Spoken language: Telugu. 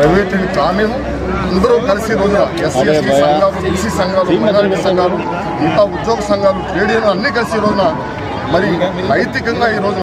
ప్రైవేట్ కానీ అందరూ కలిసి రోజున ఎస్సీ ఎస్టీ సంఘాలు, బీసీ సంఘాలు, మైనారిటీ సంఘాలు, మిగతా ఉద్యోగ సంఘాలు, ట్రేడ్ యూనియన్లు అన్నీ కలిసి రోజున మరి నైతికంగా ఈ రోజు